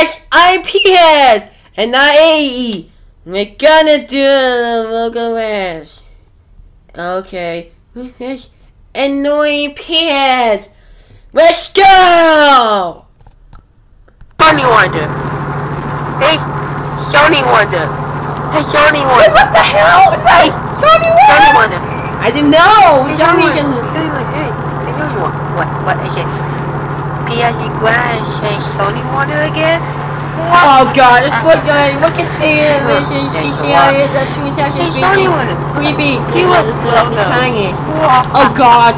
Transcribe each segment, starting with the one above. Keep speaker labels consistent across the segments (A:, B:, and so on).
A: Yes, I'm P-Head, and not AE. We're gonna do the logo rash. Okay, who's this annoying P-Head? Let's go!
B: SONY Wonder. Hey, SONY Wonder. Hey, SONY Wonder.
A: What the hell? What's that? SONY
B: Wonder.
A: I didn't know.
B: Hey,
A: SONY
B: SONY Wonder. Hey, SONY Wonder. What is it? P.S.E. Grind say SONY Wonder again?
A: Oh God, it's what look at this and CGI is a 2000 creepy.
B: You look
A: shiny. Oh God.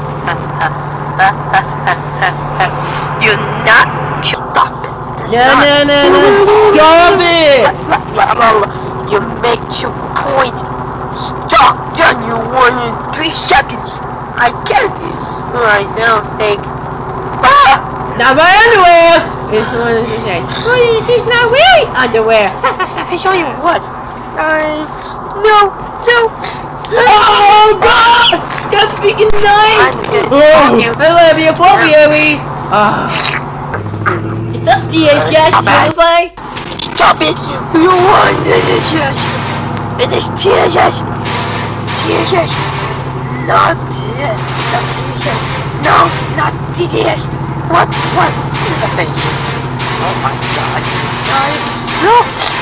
B: You're not. Stop it.
A: No. Stop it.
B: You make your point. Stop. Done. You won in 3 seconds. I can't. Right now, take.
A: Not my underwear. This one is like, oh, she's not wearing underwear.
B: I show you what? No.
A: Oh God! That's freaking nice. I love you, Bobby. Is that DHS unified?
B: Stop it! You want DHS? It is THS. THS. Not THS. No, not TTS. What? In the face. Oh my God. No!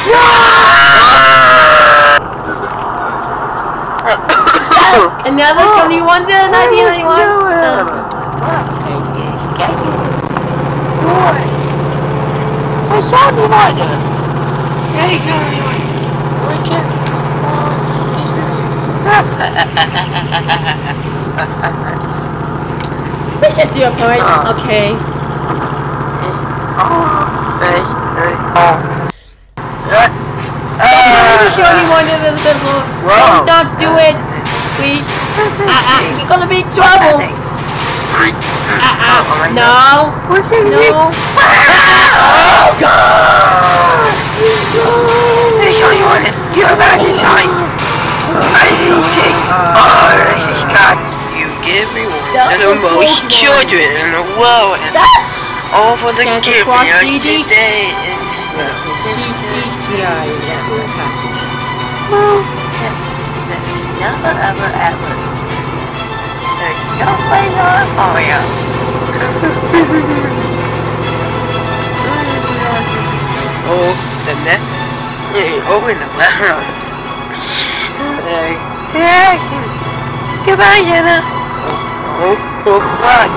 A: Another SONY Wonder, not the only one.
B: Okay, get it. Boy. I SONY Wonder. Hey, SONY Wonder. Look at
A: We should do a point. Okay. SONY Wonder a little bit more. Don't do it, please. You're gonna be in trouble. No. Oh God!
B: SONY Wonder, you're back inside. I think. This is God. You give me one of the most children in the world, and all for the gift today. Never ever. There's no place on for you. Oh, the net. Open the letter. Hey. Goodbye, Jenna. Oh, God.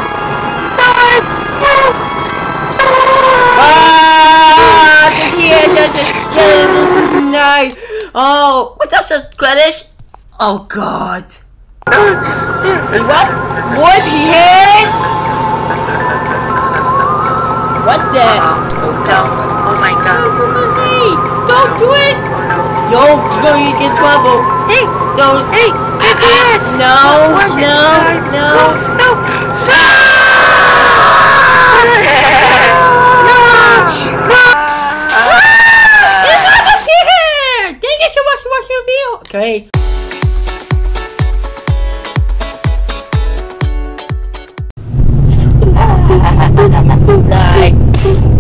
A: Nice. Oh, what else is Greenwich? Oh God. What? What P-Head? What the?
B: Oh my God.
A: Hey, don't do it.
B: Oh no.
A: No, you're going to get in trouble.
B: Hey.
A: Don't.
B: Hey.
A: No. Okay.
B: Like.